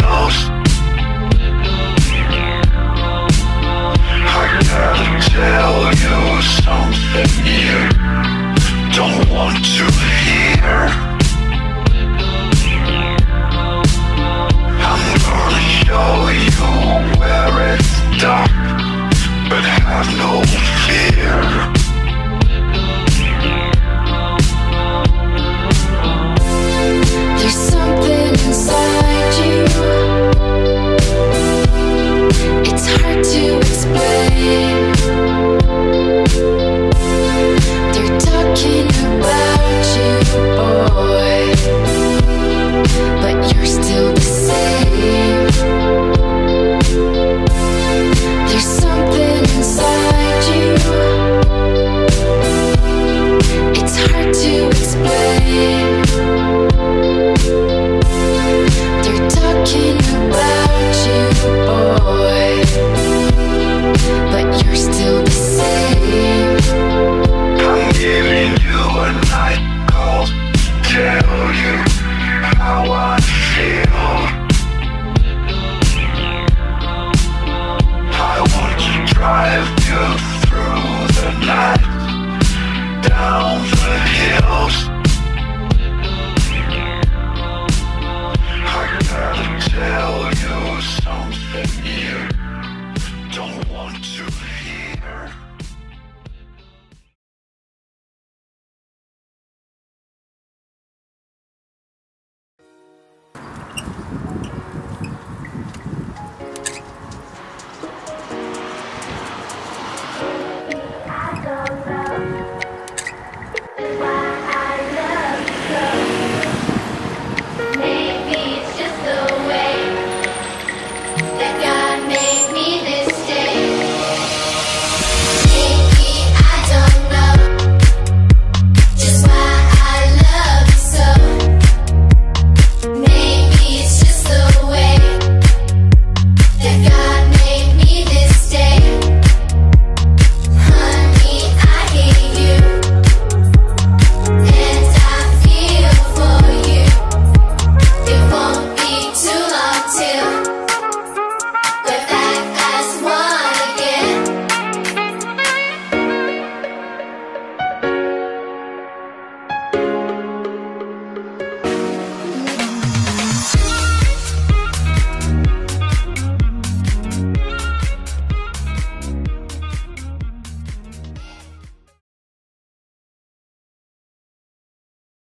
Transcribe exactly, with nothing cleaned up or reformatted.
goes. I gotta tell you something you don't want to hear. I'm gonna show you where it's dark, but have no fear. There's something inside you. It's hard to explain. They're talking about you, boy, but you're still the same. There's something inside you. It's hard to explain. They're talking about you, boy, but you're still the same. I'm giving you a night call to tell you how I feel.